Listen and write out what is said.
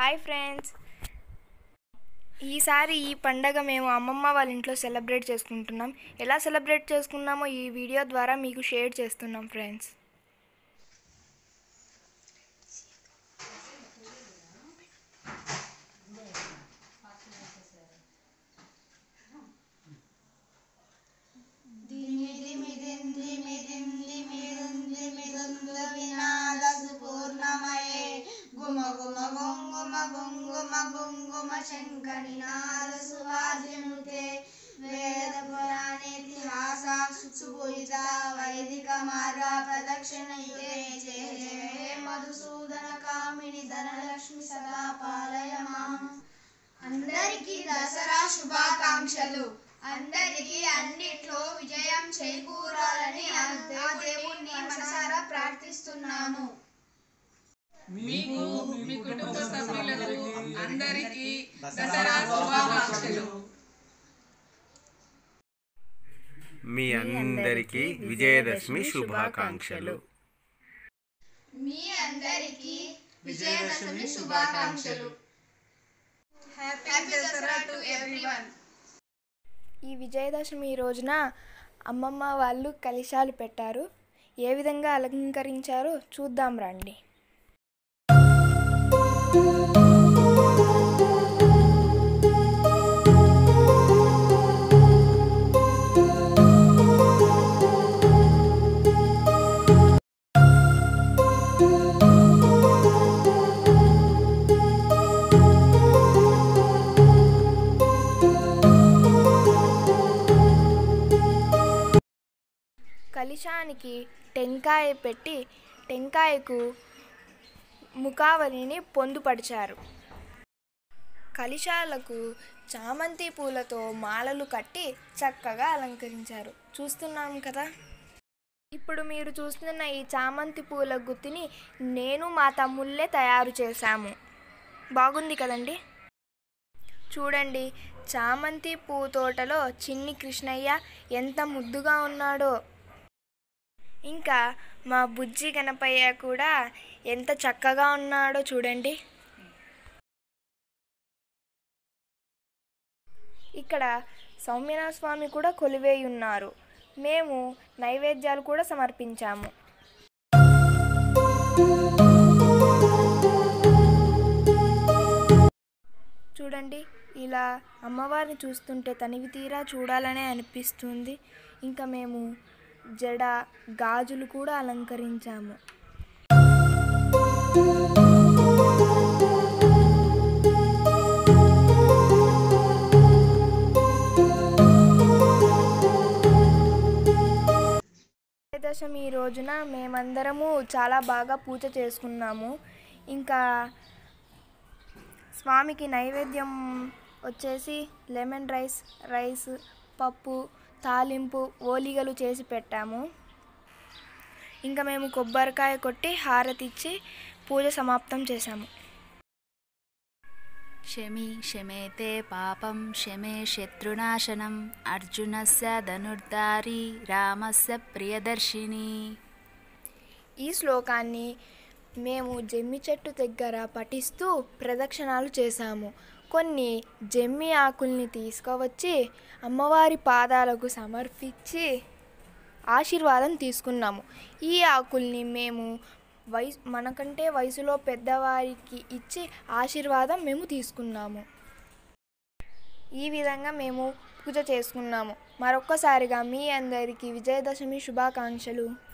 Hi friends, ఈసారి ఈ పండగ మేము అమ్మమ్మ వాళ్ళ ఇంట్లో సెలబ్రేట్ చేసుకుంటున్నాం. ఎలా సెలబ్రేట్ చేసుకున్నామో ఈ వీడియో ద్వారా మీకు షేర్ చేస్తున్నాం ఫ్రెండ్స్. శంకరినాద సువాద్యనుతే వేద పురాణేతిహాస సుభూయిత వైదిక మార్గ ప్రదక్షిణయుతే జయ జయ హే మధుసూదన కామిని ధనలక్ష్మి సదా పాలయ మాం. అందరికీ దసరా శుభాకాంక్షలు. అందరికీ అన్నిట్లో విజయం చేకూరాలని ఆ దేవుణ్ణి మనసారా ప్రార్థిస్తున్నాను. మీకు మీ కుటుంబ సభ్యులకు అందరికీ దసరా శుభాకాంక్షలు. మీ అందరికీ విజయదశమి శుభాకాంక్షలు. మీ అందరికీ విజయదశమి శుభాకాంక్షలు. Happy Dasara to everyone. ఈ విజయదశమి రోజున అమ్మమ్మ వాళ్ళు కలశాలు పెట్టారు. ఏ విధంగా అలంకరించారో చూద్దాం రండి. కలశానికి టెంకాయ పెట్టి టెంకాయకు ముఖావళిని పొందుపరిచారు. కలశాలకు చామంతి పూలతో మాలలు కట్టి చక్కగా అలంకరించారు. చూస్తున్నాం కదా. ఇప్పుడు మీరు చూస్తున్న ఈ చామంతి పూల గుత్తిని నేను మా తమ్ముళ్ళే తయారు చేశాము. బాగుంది కదండి. చూడండి, చామంతి పూ తోటలో చిన్ని కృష్ణయ్య ఎంత ముద్దుగా ఉన్నాడో. ఇంకా మా బుజ్జి గణపయ్య కూడా ఎంత చక్కగా ఉన్నాడో చూడండి. ఇక్కడ సౌమ్యనాథ స్వామి కూడా కొలువేయి ఉన్నారు. మేము నైవేద్యాలు కూడా సమర్పించాము. చూడండి, ఇలా అమ్మవారిని చూస్తుంటే తనివి తీరా చూడాలనే అనిపిస్తుంది. ఇంకా మేము జడ గాజులు కూడా అలంకరించాము. విజయదశమి రోజున మేమందరము చాలా బాగా పూజ చేసుకున్నాము. ఇంకా స్వామికి నైవేద్యం వచ్చేసి లెమన్ రైస్, పప్పు, తాలింపు, ఓలిగలు చేసి పెట్టాము. ఇంకా మేము కొబ్బరికాయ కొట్టి హారతిచ్చి పూజ సమాప్తం చేశాము. శమి శమేతే పాపం శమే శత్రునాశనం అర్జునస్య ధనుర్ధారి రామస్య ప్రియదర్శిని. ఈ శ్లోకాన్ని మేము జమ్మి చెట్టు దగ్గర పఠిస్తూ ప్రదక్షిణాలు చేశాము. కొన్ని జమ్మి ఆకుల్ని తీసుకువచ్చి అమ్మవారి పాదాలకు సమర్పించి ఆశీర్వాదం తీసుకున్నాము. ఈ ఆకుల్ని మేము మనకంటే వయసులో పెద్దవారికి ఇచ్చి ఆశీర్వాదం మేము తీసుకున్నాము. ఈ విధంగా మేము పూజ చేసుకున్నాము. మరొక్కసారిగా మీ అందరికీ విజయదశమి శుభాకాంక్షలు.